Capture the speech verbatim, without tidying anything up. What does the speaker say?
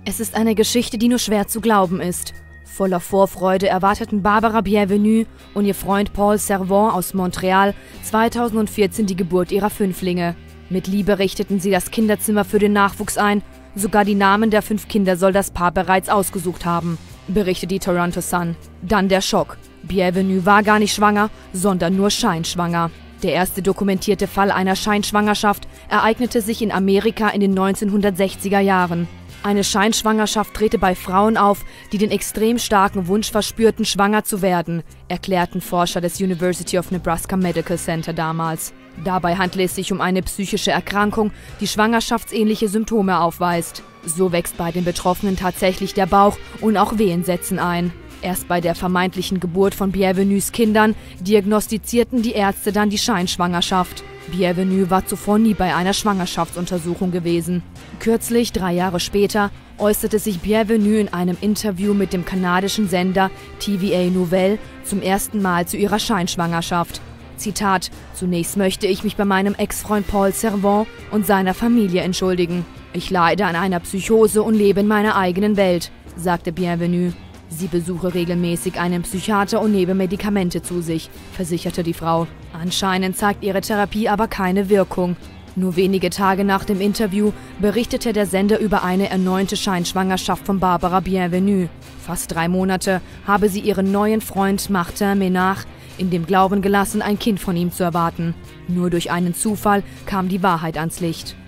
Es ist eine Geschichte, die nur schwer zu glauben ist. Voller Vorfreude erwarteten Barbara Bienvenue und ihr Freund Paul Servan aus Montreal zweitausendvierzehn die Geburt ihrer Fünflinge. Mit Liebe richteten sie das Kinderzimmer für den Nachwuchs ein. Sogar die Namen der fünf Kinder soll das Paar bereits ausgesucht haben, berichtet die Toronto Sun. Dann der Schock. Bienvenue war gar nicht schwanger, sondern nur scheinschwanger. Der erste dokumentierte Fall einer Scheinschwangerschaft ereignete sich in Amerika in den neunzehnhundertsechziger Jahren. Eine Scheinschwangerschaft trete bei Frauen auf, die den extrem starken Wunsch verspürten, schwanger zu werden, erklärten Forscher des University of Nebraska Medical Center damals. Dabei handle es sich um eine psychische Erkrankung, die schwangerschaftsähnliche Symptome aufweist. So wächst bei den Betroffenen tatsächlich der Bauch und auch Wehen setzen ein. Erst bei der vermeintlichen Geburt von Bienvenues Kindern diagnostizierten die Ärzte dann die Scheinschwangerschaft. Bienvenue war zuvor nie bei einer Schwangerschaftsuntersuchung gewesen. Kürzlich, drei Jahre später, äußerte sich Bienvenue in einem Interview mit dem kanadischen Sender T V A Nouvelle zum ersten Mal zu ihrer Scheinschwangerschaft. Zitat: Zunächst möchte ich mich bei meinem Ex-Freund Paul Servan und seiner Familie entschuldigen. Ich leide an einer Psychose und lebe in meiner eigenen Welt, sagte Bienvenue. Sie besuche regelmäßig einen Psychiater und nehme Medikamente zu sich, versicherte die Frau. Anscheinend zeigt ihre Therapie aber keine Wirkung. Nur wenige Tage nach dem Interview berichtete der Sender über eine erneute Scheinschwangerschaft von Barbara Bienvenue. Fast drei Monate habe sie ihren neuen Freund Martin Ménard in dem Glauben gelassen, ein Kind von ihm zu erwarten. Nur durch einen Zufall kam die Wahrheit ans Licht.